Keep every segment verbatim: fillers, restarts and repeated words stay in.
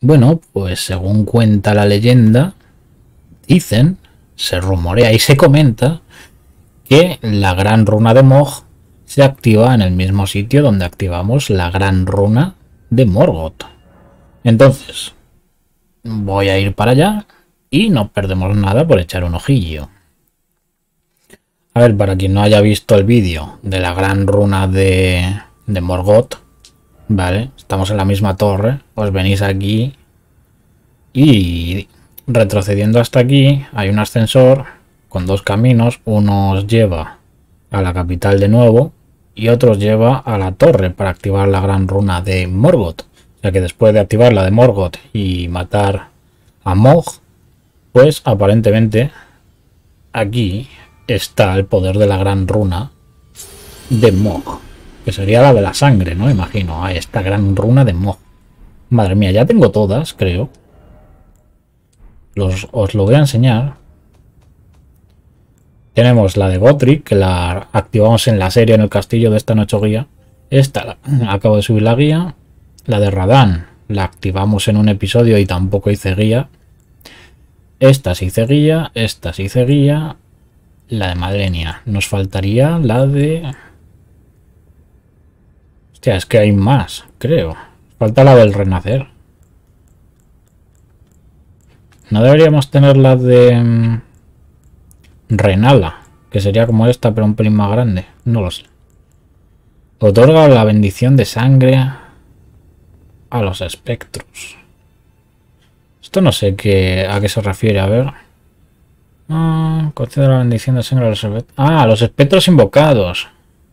Bueno, pues según cuenta la leyenda, dicen, se rumorea y se comenta que la gran runa de Mog se activa en el mismo sitio donde activamos la gran runa de Morgoth. Entonces, voy a ir para allá y no perdemos nada por echar un ojillo. A ver, para quien no haya visto el vídeo de la gran runa de, de Morgoth, vale, estamos en la misma torre, os venís aquí y retrocediendo hasta aquí hay un ascensor con dos caminos, uno os lleva a la capital de nuevo y otro os lleva a la torre para activar la gran runa de Morgoth. O sea que después de activar la de Morgoth y matar a Mog, pues aparentemente aquí está el poder de la gran runa de Mog, que sería la de la sangre, ¿no? Imagino, a esta gran runa de Mog. Madre mía, ya tengo todas, creo. Los, os lo voy a enseñar. Tenemos la de Gotrek, que la activamos en la serie en el castillo de esta noche guía. Esta, la, acabo de subir la guía. La de Radahn la activamos en un episodio y tampoco hice guía. Esta sí hice guía, esta sí hice guía. La de Madrenia. Nos faltaría la de... Hostia, es que hay más, creo. Falta la del Renacer. No deberíamos tener la de... Um, Renala, que sería como esta, pero un pelín más grande. No lo sé. Otorga la bendición de sangre a los espectros. Esto no sé qué, a qué se refiere, a ver... Ah, concede la bendición de sangre a los espectros. Ah, a los espectros invocados.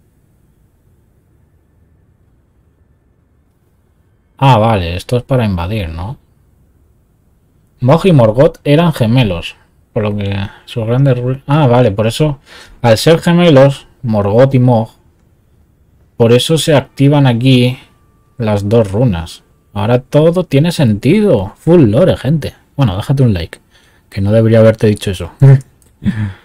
Ah, vale, esto es para invadir, ¿no? Mog y Morgoth eran gemelos. Por lo que sus grandes... Ah, vale, por eso... Al ser gemelos, Morgoth y Mog, por eso se activan aquí las dos runas. Ahora todo tiene sentido. Full lore, gente. Bueno, déjate un like. Que no debería haberte dicho eso.